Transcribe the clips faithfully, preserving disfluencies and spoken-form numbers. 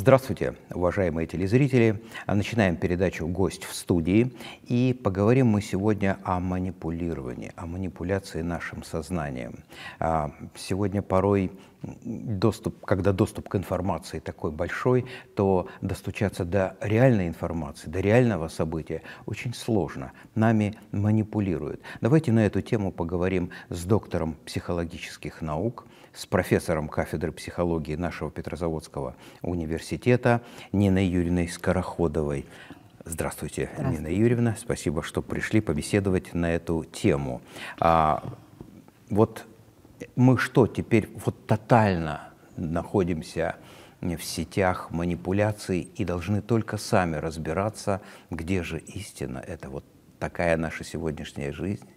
Здравствуйте, уважаемые телезрители. Начинаем передачу «Гость в студии». И поговорим мы сегодня о манипулировании, о манипуляции нашим сознанием. Сегодня порой, доступ, когда доступ к информации такой большой, то достучаться до реальной информации, до реального события очень сложно. Нами манипулируют. Давайте на эту тему поговорим с доктором психологических наук, с профессором кафедры психологии нашего Петрозаводского университета Ниной Юрьевной Скороходовой. Здравствуйте, Здравствуйте, Нина Юрьевна. Спасибо, что пришли побеседовать на эту тему. А, вот мы что, теперь вот тотально находимся в сетях манипуляций и должны только сами разбираться, где же истина? Это вот такая наша сегодняшняя жизнь?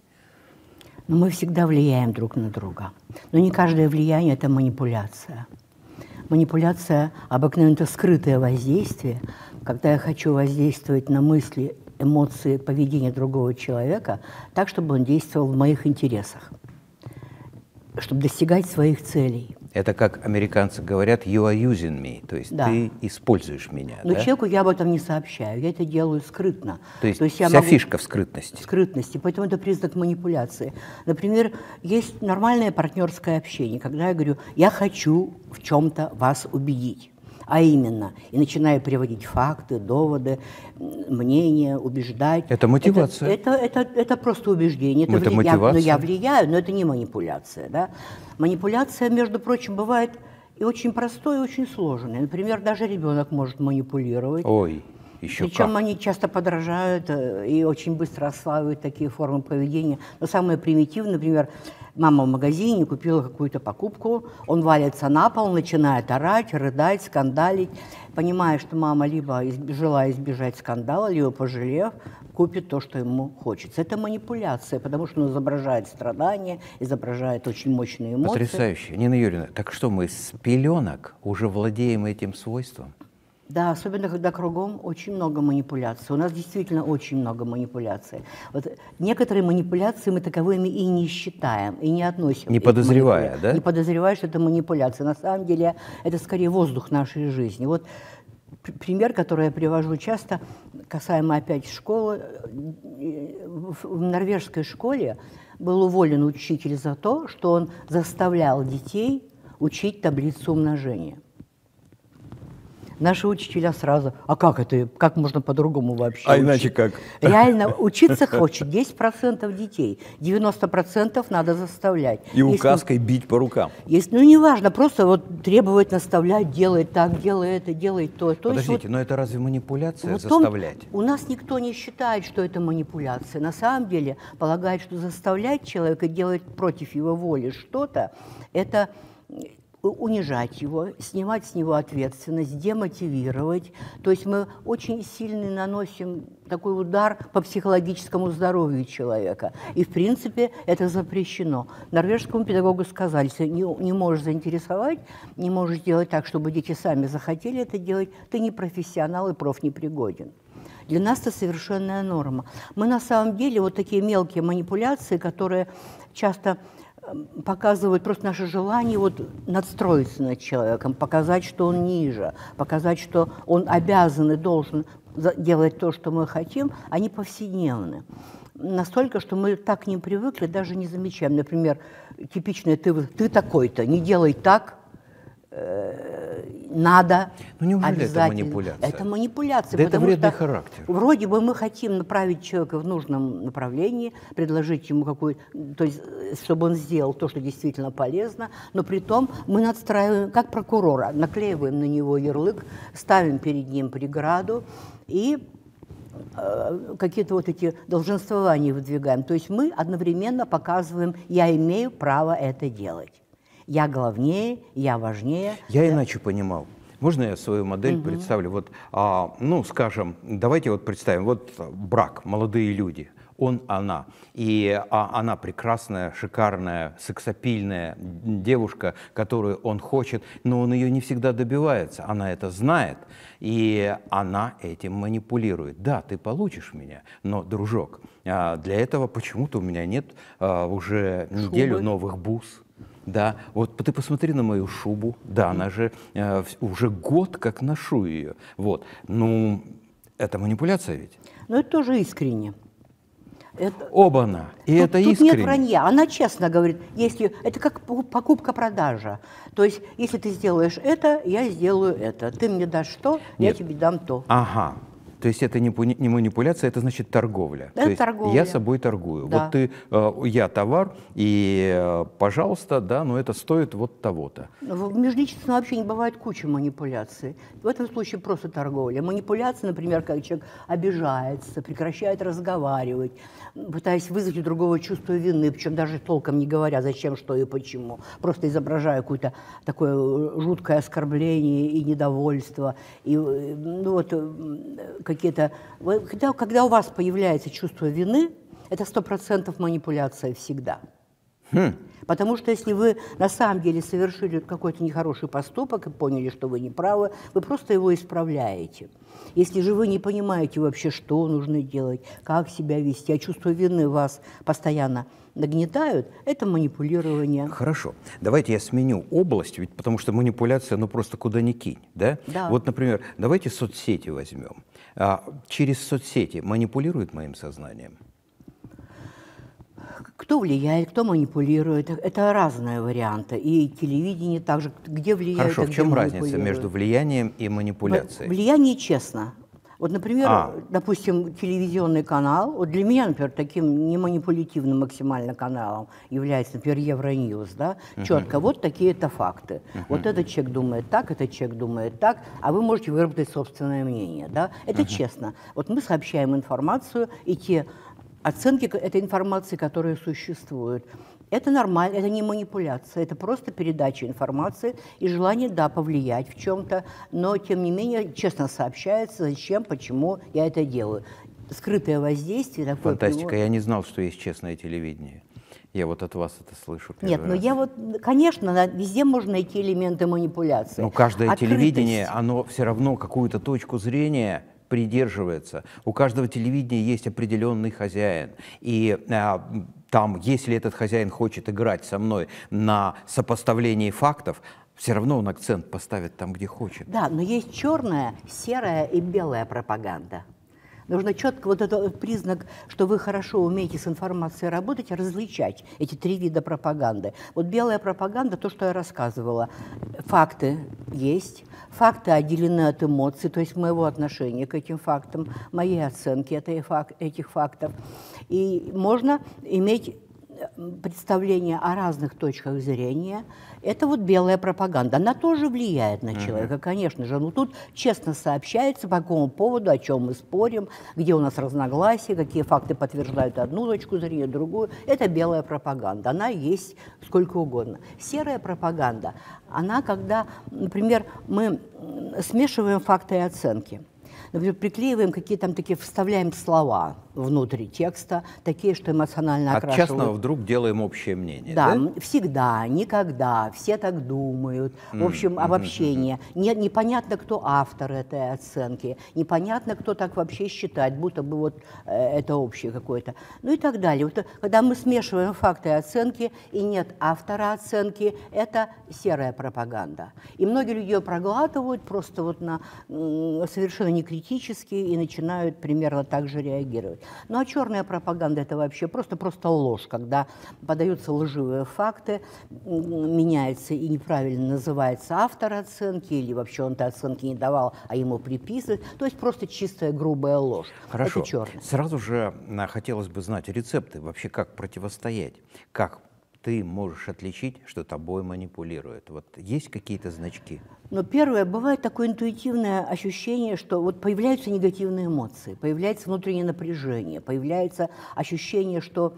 Но мы всегда влияем друг на друга. Но не каждое влияние – это манипуляция. Манипуляция – обыкновенно это скрытое воздействие. Когда я хочу воздействовать на мысли, эмоции, поведение другого человека так, чтобы он действовал в моих интересах, чтобы достигать своих целей. Это как американцы говорят «you are using me», то есть да. Ты используешь меня. Но да? человеку я об этом не сообщаю, я это делаю скрытно. То есть, то есть вся я могу... фишка в скрытности. В скрытности, поэтому это признак манипуляции. Например, есть нормальное партнерское общение, когда я говорю «я хочу в чем-то вас убедить». А именно, и начинаю приводить факты, доводы, мнения, убеждать. Это мотивация. Это, это, это, это просто убеждение. Это, это вли... мотивация. Я, но я влияю, но это не манипуляция. Да? Манипуляция, между прочим, бывает и очень простой, и очень сложной. Например, даже ребенок может манипулировать. Ой, еще Причем как. они часто подражают и очень быстро осваивают такие формы поведения. Но самое примитивное, например, мама в магазине купила какую-то покупку, он валится на пол, начинает орать, рыдать, скандалить, понимая, что мама либо желая избежать скандала, либо пожалев, купит то, что ему хочется. Это манипуляция, потому что он изображает страдания, изображает очень мощные эмоции. Потрясающе. Нина Юрьевна, так что мы с пеленок уже владеем этим свойством? Да, особенно когда кругом очень много манипуляций. У нас действительно очень много манипуляций. Вот некоторые манипуляции мы таковыми и не считаем, и не относим. Не подозревая, да? Не подозревая, что это манипуляция. На самом деле это скорее воздух нашей жизни. Вот пример, который я привожу часто, касаемо опять школы. В норвежской школе был уволен учитель за то, что он заставлял детей учить таблицу умножения. Наши учителя сразу, а как это, как можно по-другому вообще А учить? иначе как? Реально учиться хочет десять процентов детей, девяносто процентов надо заставлять. И указкой если, бить по рукам. Если, ну, неважно, просто вот требовать, наставлять, делай так, делай это, делай то. то Подождите, есть, вот, но это разве манипуляция вот заставлять? Он, у нас никто не считает, что это манипуляция. На самом деле полагает, что заставлять человека делать против его воли что-то, это унижать его, снимать с него ответственность, демотивировать. То есть мы очень сильно наносим такой удар по психологическому здоровью человека. И, в принципе, это запрещено. Норвежскому педагогу сказали, если не, не можешь заинтересовать, не можешь сделать так, чтобы дети сами захотели это делать, ты не профессионал и профнепригоден. Для нас это совершенная норма. Мы на самом деле вот такие мелкие манипуляции, которые часто показывают просто наше желание вот надстроиться над человеком, показать, что он ниже, показать, что он обязан и должен делать то, что мы хотим, они повседневны. Настолько, что мы так к ним привыкли, даже не замечаем. Например, типичное «ты, ты такой-то, не делай так, э, надо ну, неужели обязательно». Это манипуляция? Это манипуляция. Да это вредный что характер. Вроде бы мы хотим направить человека в нужном направлении, предложить ему какую-то, то есть, чтобы он сделал то, что действительно полезно, но при том мы надстраиваем, как прокурора, наклеиваем на него ярлык, ставим перед ним преграду и э, какие-то вот эти долженствования выдвигаем. То есть мы одновременно показываем, я имею право это делать. Я главнее, я важнее. Я да. иначе понимал. Можно я свою модель угу. представлю? Вот, а, ну, скажем, давайте вот представим, вот брак, молодые люди, он, она. И а, она прекрасная, шикарная, сексапильная девушка, которую он хочет, но он ее не всегда добивается. Она это знает, и она этим манипулирует. Да, ты получишь меня, но, дружок, а, для этого почему-то у меня нет а, уже неделю Шубы. новых бус. Да, вот ты посмотри на мою шубу, да, она же э, уже год как ношу ее, вот, ну, это манипуляция ведь? Но это тоже искренне. Это, Оба-на, и тут, это тут искренне. нет вранья, она честно говорит, если это как покупка-продажа, то есть если ты сделаешь это, я сделаю это, ты мне дашь то, Нет. я тебе дам то. Ага. То есть это не, не манипуляция, это значит торговля. Это То есть торговля. я собой торгую. Да. Вот ты, э, я товар, и, э, пожалуйста, да, но это стоит вот того-то. В межличностном общении бывает куча манипуляций. В этом случае просто торговля. Манипуляция, например, когда человек обижается, прекращает разговаривать, пытаясь вызвать у другого чувство вины, причем даже толком не говоря, зачем, что и почему. Просто изображая какое-то такое жуткое оскорбление и недовольство. И, ну, вот, какие-то... Когда, когда у вас появляется чувство вины, это сто процентов манипуляция всегда. Хм. Потому что если вы на самом деле совершили какой-то нехороший поступок и поняли, что вы не правы, вы просто его исправляете. Если же вы не понимаете вообще, что нужно делать, как себя вести, а чувство вины вас постоянно нагнетают, это манипулирование. Хорошо. Давайте я сменю область, ведь потому что манипуляция, ну просто куда ни кинь, да? Да. Вот, например, давайте соцсети возьмем. А, через соцсети манипулирует моим сознанием? Кто влияет, кто манипулирует, это разные варианты. И телевидение также, где влияет, Хорошо, а в где чем разница манипулирует. между влиянием и манипуляцией? Влияние честно. Вот, например, А. допустим, телевизионный канал, вот для меня, например, таким неманипулятивным максимально каналом является, например, Евроньюз, да, uh-huh. четко, вот такие-то факты. Uh-huh. Вот этот человек думает так, этот человек думает так, а вы можете выработать собственное мнение, да, это uh-huh. честно. Вот мы сообщаем информацию, и те оценки этой информации, которые существуют. Это нормально, это не манипуляция, это просто передача информации и желание, да, повлиять в чем-то, но, тем не менее, честно сообщается, зачем, почему я это делаю. Скрытое воздействие. Такое Фантастика, прямое... я не знал, что есть честное телевидение. Я вот от вас это слышу. Нет, но раз. я вот, конечно, везде можно найти элементы манипуляции. Но каждое Открытость. телевидение, оно все равно какую-то точку зрения придерживается. У каждого телевидения есть определенный хозяин. И а, там, если этот хозяин хочет играть со мной на сопоставлении фактов, все равно он акцент поставит там, где хочет. Да, но есть черная, серая и белая пропаганда. Нужно четко вот этот признак, что вы хорошо умеете с информацией работать, различать эти три вида пропаганды. Вот белая пропаганда, то, что я рассказывала, факты есть, факты отделены от эмоций, то есть моего отношения к этим фактам, моей оценки этих фактов. И можно иметь представление о разных точках зрения. Это вот белая пропаганда. Она тоже влияет на человека, конечно же. Но тут честно сообщается, по какому поводу, о чем мы спорим, где у нас разногласия, какие факты подтверждают одну точку зрения, другую. Это белая пропаганда. Она есть сколько угодно. Серая пропаганда, она когда, например, мы смешиваем факты и оценки. Например, приклеиваем какие-то там такие, вставляем слова внутрь текста, такие, что эмоционально окрашивают. От частного вдруг делаем общее мнение, да? Да, всегда, никогда, все так думают. В общем, mm-hmm. обобщение. Не, непонятно, кто автор этой оценки, непонятно, кто так вообще считает, будто бы вот э, это общее какое-то. Ну и так далее. Вот, когда мы смешиваем факты и оценки, и нет автора оценки, это серая пропаганда. И многие люди ее проглатывают просто вот на, э, совершенно некритически и начинают примерно так же реагировать. Ну а черная пропаганда – это вообще просто, просто ложь, когда подаются лживые факты, меняется и неправильно называется автор оценки, или вообще он-то оценки не давал, а ему приписывают. То есть просто чистая грубая ложь. Хорошо. Это черное. Сразу же хотелось бы знать рецепты, вообще как противостоять, как ты можешь отличить, что тобой манипулируют. Вот есть какие-то значки? Но первое, бывает такое интуитивное ощущение, что вот появляются негативные эмоции, появляется внутреннее напряжение, появляется ощущение, что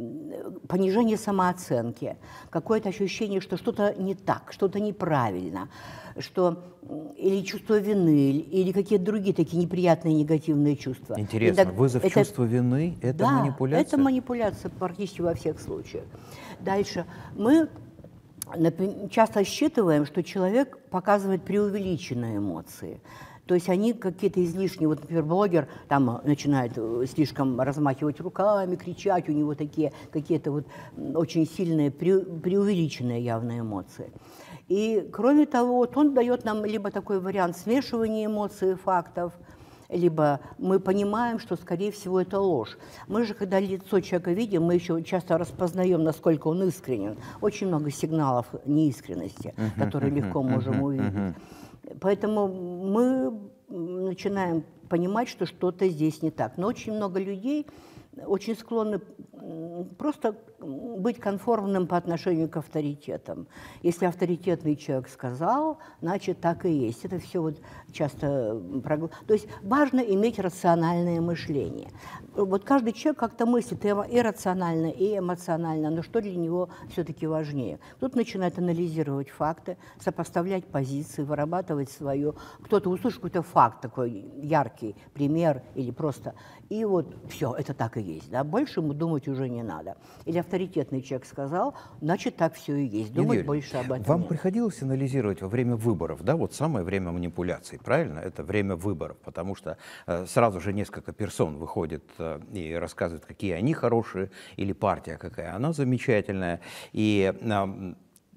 понижение самооценки, какое-то ощущение, что что-то не так, что-то неправильно, что или чувство вины, или какие-то другие такие неприятные негативные чувства. Интересно, это, вызов это, чувства вины – это да, манипуляция? это манипуляция практически во всех случаях. Дальше. Мы часто считываем, что человек показывает преувеличенные эмоции. То есть они какие-то излишние, вот, например, блогер там начинает слишком размахивать руками, кричать, у него такие какие-то вот очень сильные, преувеличенные явные эмоции. И кроме того, вот он дает нам либо такой вариант смешивания эмоций и фактов, либо мы понимаем, что, скорее всего, это ложь. Мы же, когда лицо человека видим, мы еще часто распознаем, насколько он искренен. Очень много сигналов неискренности, uh-huh, которые uh-huh, легко uh-huh, можем увидеть. Uh-huh. Поэтому мы начинаем понимать, что что-то здесь не так. Но очень много людей очень склонны просто быть конформным по отношению к авторитетам. Если авторитетный человек сказал, значит, так и есть. Это все вот часто... То есть важно иметь рациональное мышление. Вот каждый человек как-то мыслит и рационально, и эмоционально, но что для него все-таки важнее? Кто-то начинает анализировать факты, сопоставлять позиции, вырабатывать свою... Кто-то услышит какой-то факт, такой яркий пример или просто... И вот все, это так и есть. Да? Больше ему думать уже не надо. Или авторитетный человек сказал, значит, так все и есть. Думать Юрий, больше об этом вам нет. приходилось анализировать во время выборов, да, вот самое время манипуляций, правильно? Это время выборов, потому что э, сразу же несколько персон выходит э, и рассказывают, какие они хорошие, или партия какая она замечательная. И э,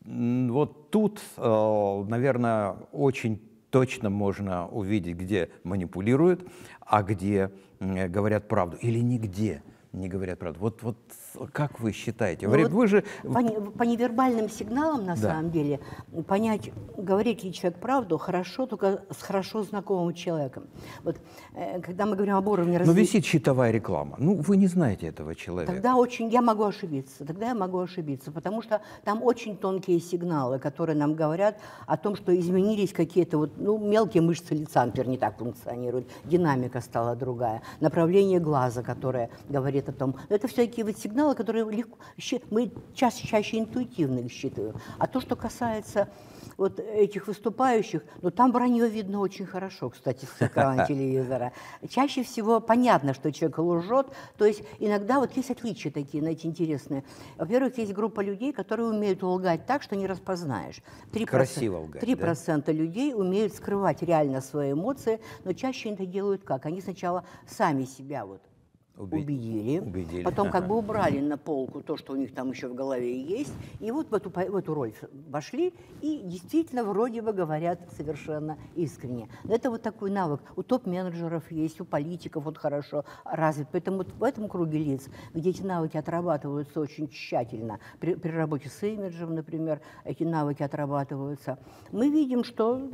вот тут, э, наверное, очень точно можно увидеть, где манипулируют, а где э, говорят правду, или нигде не говорят правду. Вот, вот как вы считаете? Ну, вот вы же... по, по невербальным сигналам, на да. самом деле, понять, говорит ли человек правду, хорошо только с хорошо знакомым человеком. Вот, э, когда мы говорим об уровне развития... Но висит щитовая реклама. Ну, вы не знаете этого человека. Тогда очень... Я могу ошибиться. Тогда я могу ошибиться, потому что там очень тонкие сигналы, которые нам говорят о том, что изменились какие-то вот, ну, мелкие мышцы лица, например, не так функционируют, динамика стала другая, направление глаза, которое говорит о том... Это все такие вот сигналы, которые легко, мы чаще, чаще интуитивно их считываем. А то, что касается вот этих выступающих, ну там вранье видно очень хорошо, кстати, с экрана телевизора. Чаще всего понятно, что человек лжет. То есть иногда вот есть отличия такие, знаете, интересные. Во-первых, есть группа людей, которые умеют лгать так, что не распознаешь. три процента, красиво лгать, три процента да? людей умеют скрывать реально свои эмоции, но чаще они это делают как? Они сначала сами себя вот Убедили, убедили, потом как бы убрали на полку то, что у них там еще в голове есть, и вот в эту, в эту роль вошли, и действительно вроде бы говорят совершенно искренне. Это вот такой навык. У топ-менеджеров есть, у политиков вот хорошо развит. Поэтому вот в этом круге лиц, где эти навыки отрабатываются очень тщательно, при, при работе с имиджем, например, эти навыки отрабатываются, мы видим, что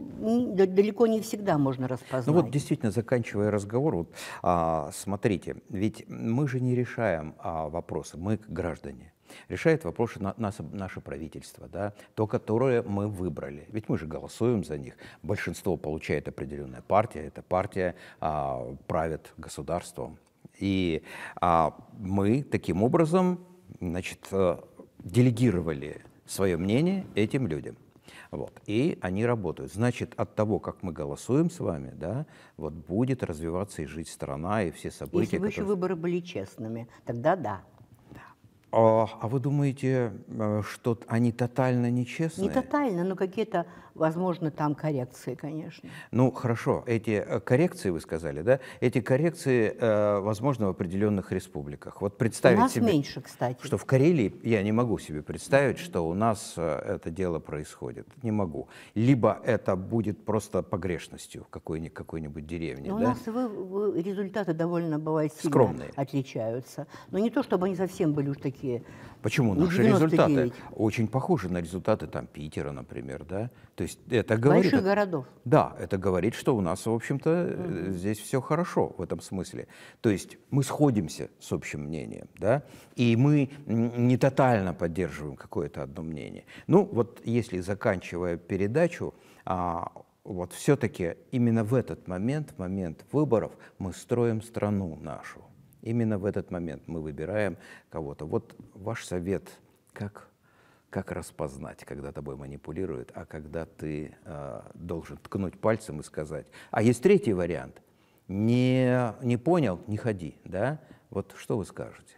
далеко не всегда можно распознать. Ну вот действительно, заканчивая разговор, вот, а, смотрите, ведь мы же не решаем а, вопросы, мы граждане. Решает вопросы на, нас, наше правительство, да, то, которое мы выбрали. Ведь мы же голосуем за них. Большинство получает определенная партия, эта партия а, правит государством. И а, мы таким образом, значит, делегировали свое мнение этим людям. Вот. И они работают. Значит, от того, как мы голосуем с вами, да, вот будет развиваться и жить страна, и все события. Если бы которые... еще выборы были честными, тогда да. А, а вы думаете, что они тотально нечестные? Не тотально, но какие-то, возможно, там коррекции, конечно. Ну, хорошо, эти коррекции, вы сказали, да? Эти коррекции, э, возможно, в определенных республиках. Вот представить у нас себе, меньше, кстати. Что в Карелии, я не могу себе представить, mm-hmm. что у нас это дело происходит. Не могу. Либо это будет просто погрешностью в какой-нибудь, какой-нибудь деревне. Но да? У нас вы, вы, результаты довольно бывают сильно скромные. Отличаются. Но не то, чтобы они совсем были уж такие. Почему? Не Наши результаты очень похожи на результаты там, Питера, например, да? То есть это говорит... Больших городов. Да, это говорит, что у нас, в общем-то, mm-hmm. здесь все хорошо в этом смысле. То есть мы сходимся с общим мнением, да? И мы не тотально поддерживаем какое-то одно мнение. Ну, вот если, заканчивая передачу, а, вот все-таки именно в этот момент, в момент выборов, мы строим страну нашу. Именно в этот момент мы выбираем кого-то. Вот ваш совет, как, как распознать, когда тобой манипулируют, а когда ты э, должен ткнуть пальцем и сказать. А есть третий вариант. Не, не понял, не ходи. Да? Вот что вы скажете?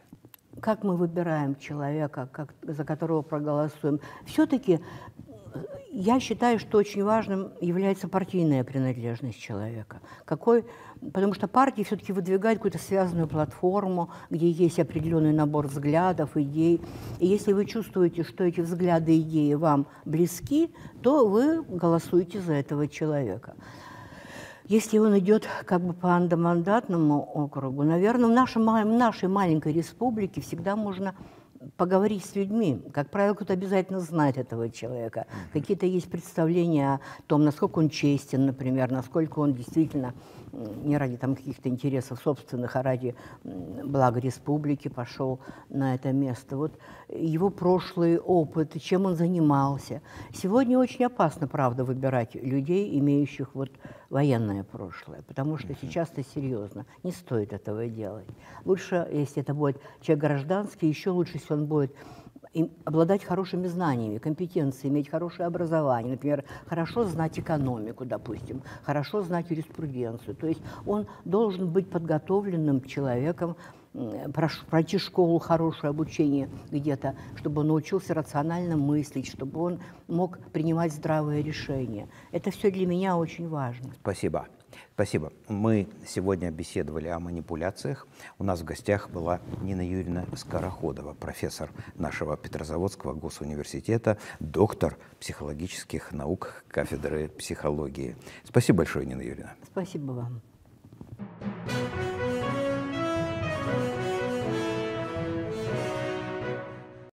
как мы выбираем человека, как, за которого проголосуем. Все-таки я считаю, что очень важным является партийная принадлежность человека. Какой, потому что партии все-таки выдвигают какую-то связанную платформу, где есть определенный набор взглядов, идей. И если вы чувствуете, что эти взгляды и идеи вам близки, то вы голосуете за этого человека. Если он идет как бы по одномандатному округу, наверное, в нашей, в нашей маленькой республике всегда можно поговорить с людьми. Как правило, кто-то обязательно знает этого человека. Mm-hmm. Какие-то есть представления о том, насколько он честен, например, насколько он действительно не ради там каких-то интересов собственных, а ради блага республики пошел на это место. Вот его прошлый опыт, чем он занимался. Сегодня очень опасно, правда, выбирать людей, имеющих вот военное прошлое, потому что сейчас это серьезно. Не стоит этого делать. Лучше, если это будет человек гражданский, еще лучше, если он будет обладать хорошими знаниями, компетенцией, иметь хорошее образование, например, хорошо знать экономику, допустим, хорошо знать юриспруденцию. То есть он должен быть подготовленным человеком, пройти школу, хорошее обучение где-то, чтобы он научился рационально мыслить, чтобы он мог принимать здравые решения. Это все для меня очень важно. Спасибо. Спасибо. Мы сегодня беседовали о манипуляциях. У нас в гостях была Нина Юрьевна Скороходова, профессор нашего Петрозаводского госуниверситета, доктор психологических наук, кафедры психологии. Спасибо большое, Нина Юрьевна. Спасибо вам.